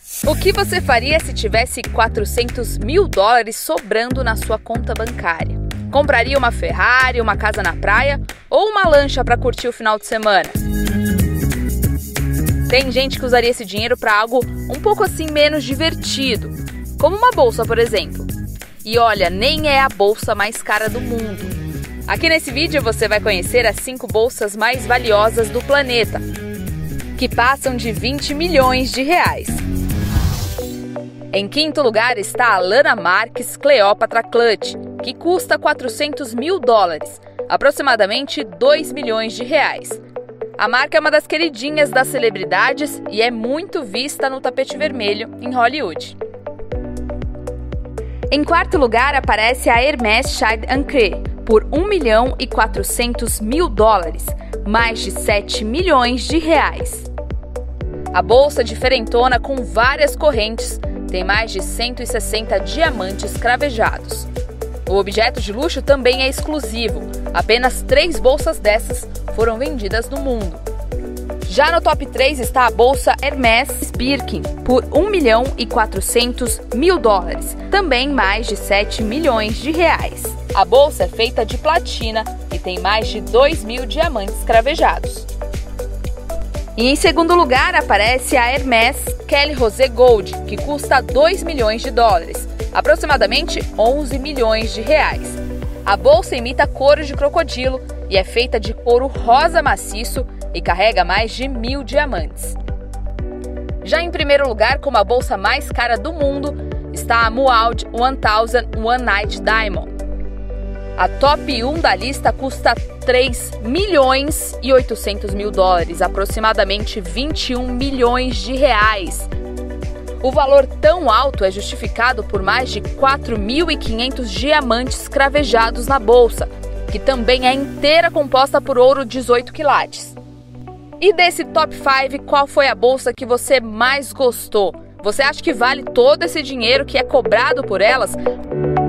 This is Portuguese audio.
O que você faria se tivesse 400 mil dólares sobrando na sua conta bancária? Compraria uma Ferrari, uma casa na praia ou uma lancha para curtir o final de semana? Tem gente que usaria esse dinheiro para algo um pouco assim menos divertido, como uma bolsa, por exemplo. E olha, nem é a bolsa mais cara do mundo. Aqui nesse vídeo você vai conhecer as 5 bolsas mais valiosas do planeta, que passam de 20 milhões de reais. Em quinto lugar está a Lana Marques Cleopatra Clutch, que custa 400 mil dólares, aproximadamente 2 milhões de reais. A marca é uma das queridinhas das celebridades e é muito vista no tapete vermelho em Hollywood. Em quarto lugar aparece a Hermès Child Ancré, por 1 milhão e 400 mil dólares, mais de 7 milhões de reais. A bolsa diferentona com várias correntes tem mais de 160 diamantes cravejados. O objeto de luxo também é exclusivo. Apenas 3 bolsas dessas foram vendidas no mundo. Já no top 3 está a bolsa Hermès Birkin, por 1 milhão e 400 mil dólares, também mais de 7 milhões de reais. A bolsa é feita de platina e tem mais de 2 mil diamantes cravejados. E em segundo lugar aparece a Hermès Kelly Rosé Gold, que custa 2 milhões de dólares, aproximadamente 11 milhões de reais. A bolsa imita couro de crocodilo e é feita de couro rosa maciço e carrega mais de 1.000 diamantes. Já em primeiro lugar, como a bolsa mais cara do mundo, está a Muaud 1000 One Night Diamond. A top 1 da lista custa 3 milhões e 800 mil dólares, aproximadamente 21 milhões de reais. O valor tão alto é justificado por mais de 4.500 diamantes cravejados na bolsa, que também é inteira composta por ouro 18 quilates. E desse top 5, qual foi a bolsa que você mais gostou? Você acha que vale todo esse dinheiro que é cobrado por elas?